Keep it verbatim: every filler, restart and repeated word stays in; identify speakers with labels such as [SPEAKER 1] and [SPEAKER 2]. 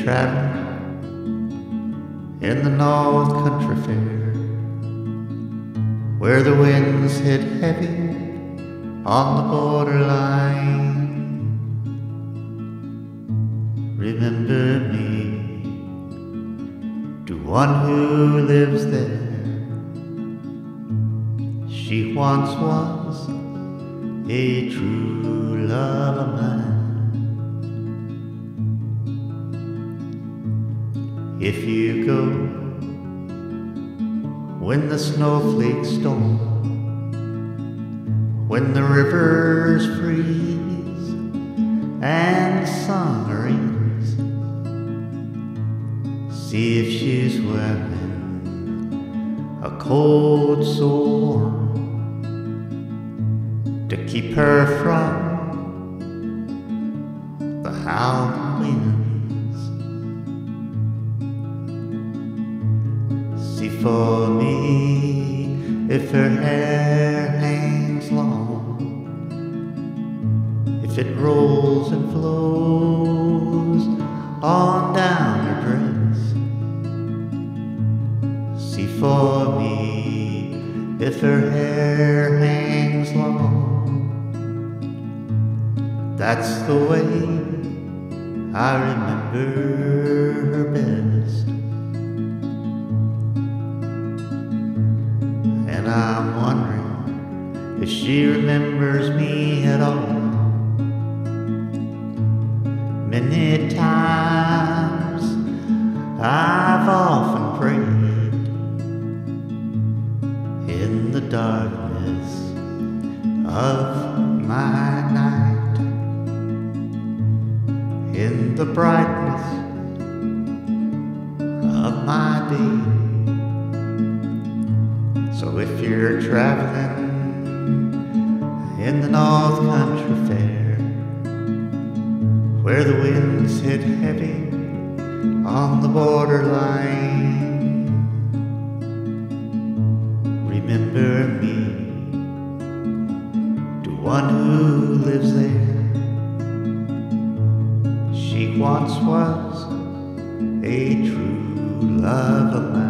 [SPEAKER 1] traveling in the North Country Fair, where the winds hit heavy on the borderline, remember me to one who lives there. She once was a true love of mine. If you go when the snowflakes storm, when the rivers freeze and the sun rains, see if she's wearing a coat so warm to keep her from the howling winds. See for me if her hair hangs long, if it rolls and flows on down her dress. See for me if her hair hangs long. That's the way I remember her best. And I'm wondering if she remembers me at all. Many times I've often prayed in the darkness of my night, in the brightness of my day. So if you're traveling in the North Country Fair, where the winds hit heavy on the borderline, remember me to one who lives there. She once was a true love of mine.